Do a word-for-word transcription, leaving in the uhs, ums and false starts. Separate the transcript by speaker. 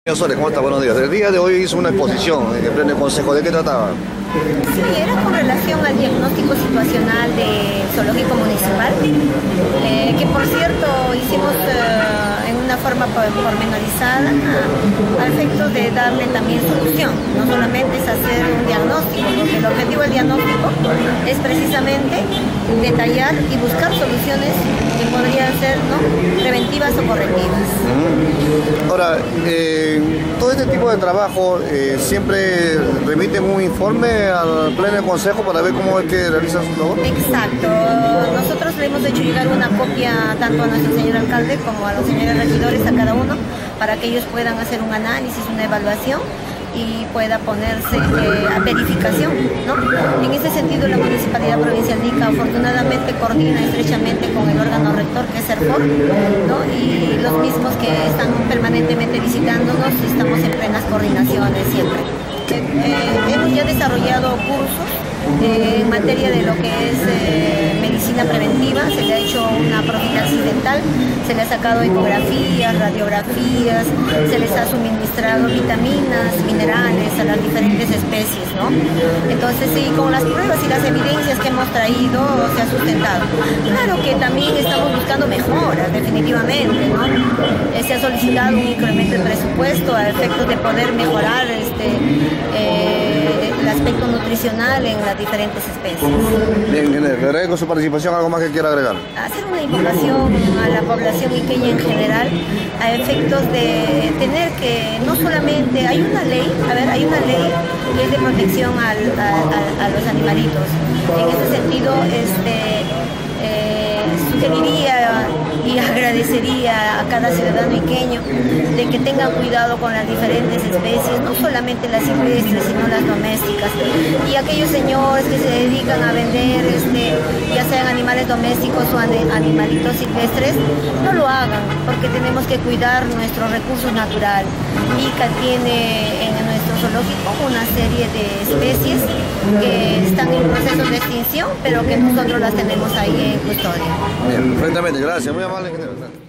Speaker 1: Señor Soles, ¿cómo está? Buenos días. El día de hoy hizo una exposición en el pleno consejo. ¿De qué trataba?
Speaker 2: Sí, era con relación al diagnóstico situacional de zoológico municipal, eh, que por cierto hicimos eh, en una forma pormenorizada a, a efectos de darle también solución. No solamente es hacer un diagnóstico, porque el objetivo del diagnóstico es precisamente detallar y buscar soluciones que podrían ser, ¿no?, preventivas o correctivas.
Speaker 1: Mm. Ahora, eh, todo este tipo de trabajo eh, siempre remiten un informe al pleno consejo para ver cómo es que realizan su labor.
Speaker 2: Exacto. Nosotros le hemos hecho llegar una copia tanto a nuestro señor alcalde como a los señores regidores, a cada uno, para que ellos puedan hacer un análisis, una evaluación y pueda ponerse eh, a verificación, ¿no? En ese sentido, la Municipalidad Provincial de Ica afortunadamente coordina estrechamente con el órgano rector, que es CERFOR, ¿no? Y los mismos que están permanentemente visitándonos, estamos en plenas coordinaciones siempre. Eh, hemos ya desarrollado cursos eh, en materia de lo que es eh, medicina preventiva. Se le ha hecho una profilaxis dental, se le ha sacado ecografías, radiografías, se les ha suministrado vitaminas, minerales a las diferentes especies, ¿no? Entonces, sí, con las pruebas y las evidencias que hemos traído, se ha sustentado. Claro que también estamos buscando mejoras, definitivamente, ¿no? Eh, se ha solicitado un incremento de presupuesto a efectos de poder mejorar este Eh, el aspecto nutricional en las diferentes especies.
Speaker 1: Bien, le agradezco su participación. ¿Algo más que quiera agregar?
Speaker 2: Hacer una invitación a la población iqueña en general a efectos de tener que, no solamente, hay una ley, a ver, hay una ley que es de protección al, a, a, a los animalitos. En ese sentido, este, eh, sugeriría y agradecería a cada ciudadano iqueño de que tengan cuidado con las diferentes especies, no solamente las silvestres, sino las domésticas. Y aquellos señores que se dedican a vender, este, ya sean animales domésticos o animalitos silvestres, no lo hagan, porque tenemos que cuidar nuestros recursos naturales. Ica tiene en nuestro zoológico una serie de especies que están en proceso de extinción, pero que nosotros las tenemos ahí en custodia.
Speaker 1: Bien, perfectamente, gracias. Muy amable, ingeniero.